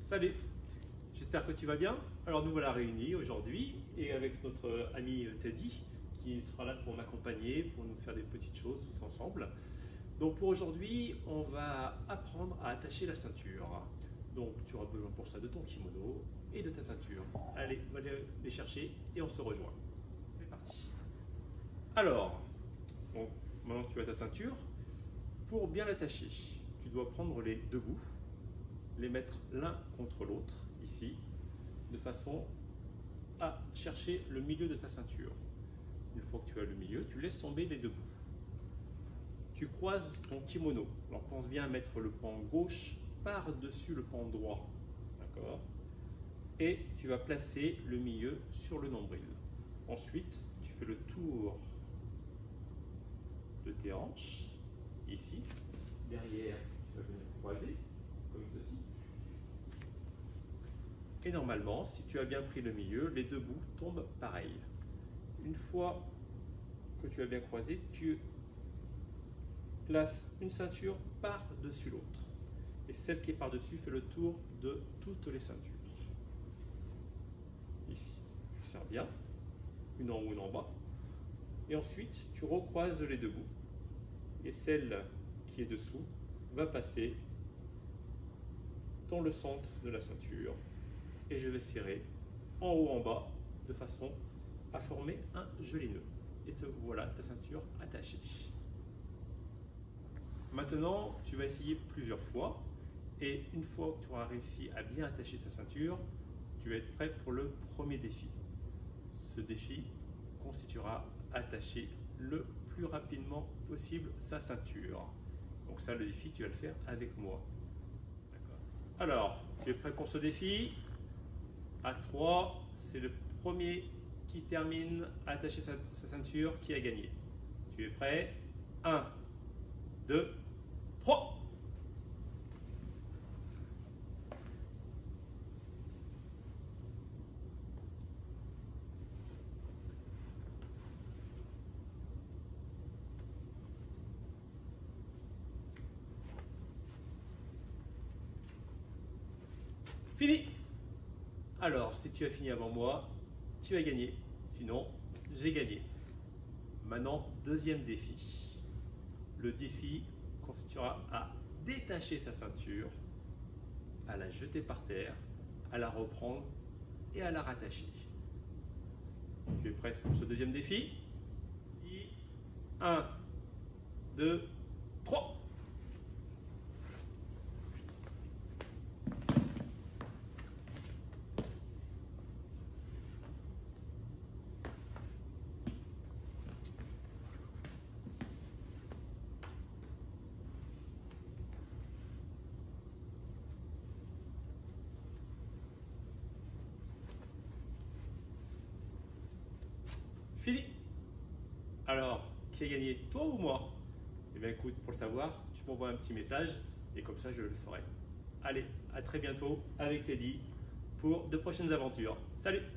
Salut, j'espère que tu vas bien. Alors nous voilà réunis aujourd'hui et avec notre ami Teddy qui sera là pour m'accompagner, pour nous faire des petites choses tous ensemble. Donc pour aujourd'hui, on va apprendre à attacher la ceinture. Donc tu auras besoin pour ça de ton kimono et de ta ceinture. Allez, on va les chercher et on se rejoint. C'est parti. Alors, bon, maintenant que tu as ta ceinture, pour bien l'attacher, tu dois prendre les deux bouts, les mettre l'un contre l'autre, ici, de façon à chercher le milieu de ta ceinture. Une fois que tu as le milieu, tu laisses tomber les deux bouts. Tu croises ton kimono. Alors pense bien à mettre le pan gauche par-dessus le pan droit. D'accord? Et tu vas placer le milieu sur le nombril. Ensuite, tu fais le tour de tes hanches, ici. Derrière, tu vas venir croiser, comme ceci. Et normalement, si tu as bien pris le milieu, les deux bouts tombent pareil. Une fois que tu as bien croisé, tu places une ceinture par-dessus l'autre. Et celle qui est par-dessus fait le tour de toutes les ceintures. Ici, tu serres bien, une en haut, une en bas. Et ensuite, tu recroises les deux bouts. Et celle qui est dessous va passer dans le centre de la ceinture. Et je vais serrer en haut, en bas, de façon à former un joli nœud. Et te voilà ta ceinture attachée. Maintenant, tu vas essayer plusieurs fois. Et une fois que tu auras réussi à bien attacher ta ceinture, tu vas être prêt pour le premier défi. Ce défi constituera attacher le plus rapidement possible sa ceinture. Donc ça, le défi, tu vas le faire avec moi. D'accord. Alors, tu es prêt pour ce défi? À 3, c'est le premier qui termine à attacher sa ceinture qui a gagné. Tu es prêt? 1, 2, 3. Fini! Alors, si tu as fini avant moi, tu as gagné. Sinon, j'ai gagné. Maintenant, deuxième défi. Le défi consistera à détacher sa ceinture, à la jeter par terre, à la reprendre et à la rattacher. Tu es prêt pour ce deuxième défi? 1, 2, 3. Fini. Alors, qui a gagné, toi ou moi? Eh bien écoute, pour le savoir, tu m'envoies un petit message et comme ça je le saurai. Allez, à très bientôt avec Teddy pour de prochaines aventures. Salut!